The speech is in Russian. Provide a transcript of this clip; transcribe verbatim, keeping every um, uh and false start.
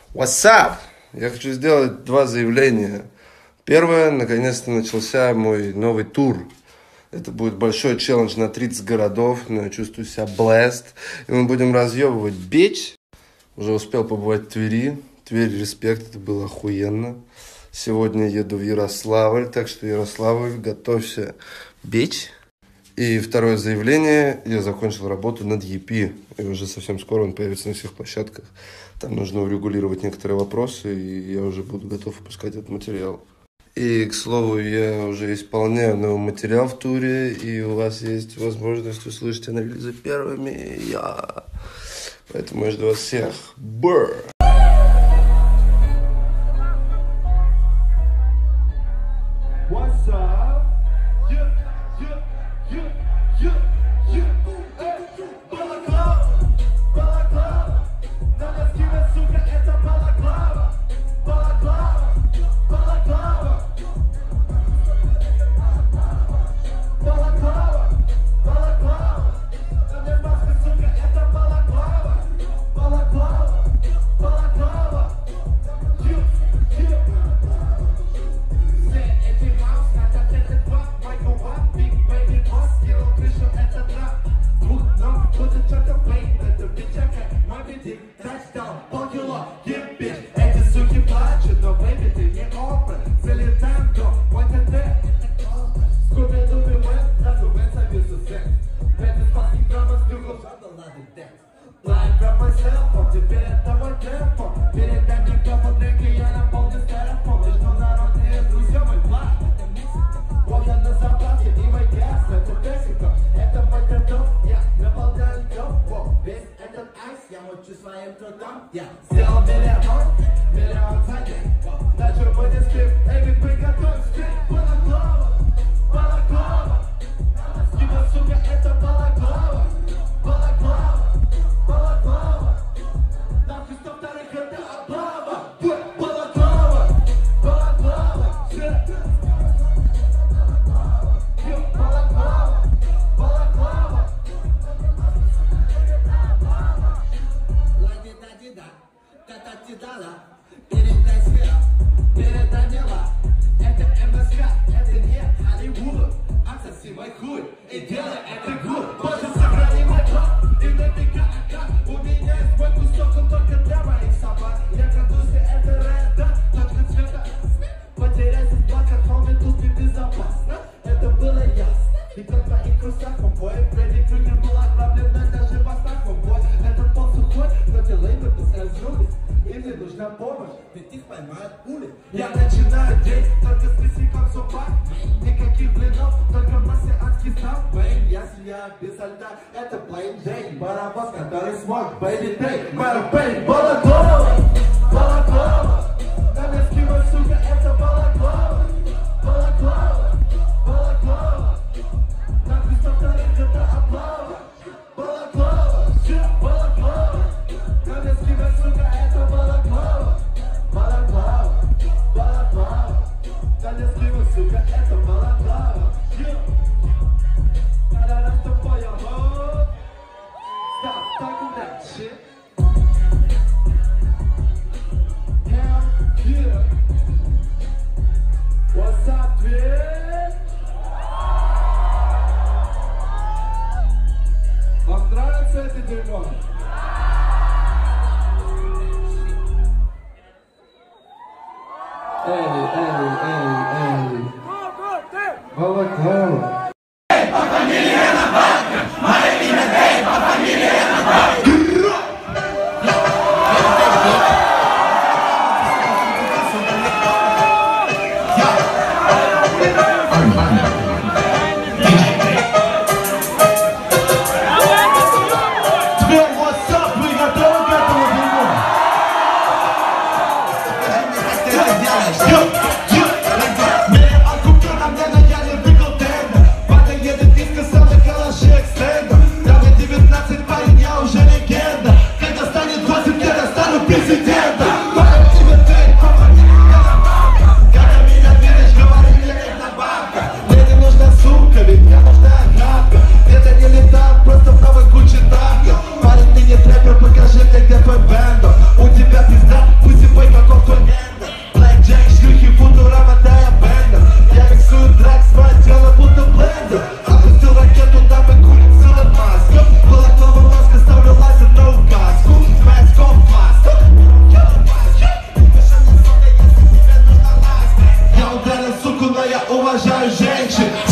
What's up? Я хочу сделать два заявления. Первое, наконец-то начался мой новый тур. Это будет большой челлендж на тридцать городов, но я чувствую себя blessed. И мы будем разъебывать бич. Уже успел побывать в Твери. Тверь, респект, это было охуенно. Сегодня еду в Ярославль, так что Ярославль, готовься бич. И второе заявление, я закончил работу над и пи, и уже совсем скоро он появится на всех площадках. Там нужно урегулировать некоторые вопросы, и я уже буду готов выпускать этот материал. И, к слову, я уже исполняю новый материал в туре, и у вас есть возможность услышать о релизе первыми. Я... Поэтому я жду вас всех. Бррр! Я начинаю день только с песиком супа. Никаких блинов, только марсианский став. Бэйн, если я без льда, это plain Jane. Барабас, который смог, baby take. Мэр бэйн, балаклава, балаклава. Намескивай, сука, это балаклава. Балаклава, балаклава. На Христа вторых это облава. Балаклава, балаклава. Намескивай, сука, это балаклава. Балаклава, балаклава. Намескивай, сука, это балаклава. Та-да-да, что поем, Stop talking that shit. Hell yeah. What's up, bitch? Вам нравится это дерьмо? Эй, эй, эй, эй. Балаклава. Мне от купюра, мне надели выгодно. женщин.